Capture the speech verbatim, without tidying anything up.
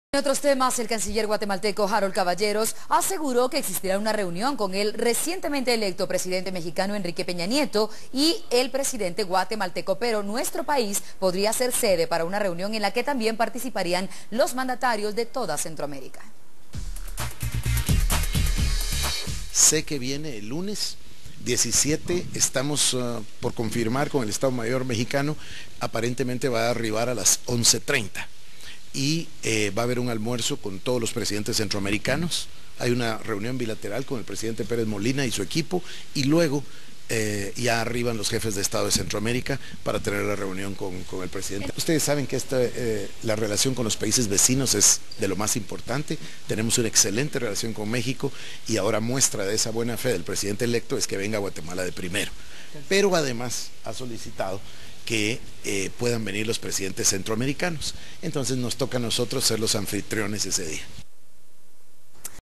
En otros temas, el canciller guatemalteco Harold Caballeros aseguró que existirá una reunión con el recientemente electo presidente mexicano Enrique Peña Nieto y el presidente guatemalteco, pero nuestro país podría ser sede para una reunión en la que también participarían los mandatarios de toda Centroamérica. Sé que viene el lunes diecisiete, estamos uh, por confirmar con el Estado Mayor mexicano, aparentemente va a arribar a las once treinta. Y eh, va a haber un almuerzo con todos los presidentes centroamericanos, hay una reunión bilateral con el presidente Pérez Molina y su equipo, y luego eh, ya arriban los jefes de Estado de Centroamérica para tener la reunión con, con el presidente. Ustedes saben que esta, eh, la relación con los países vecinos es de lo más importante, tenemos una excelente relación con México y ahora muestra de esa buena fe del presidente electo es que venga a Guatemala de primero, pero además ha solicitado que eh, puedan venir los presidentes centroamericanos. Entonces nos toca a nosotros ser los anfitriones ese día.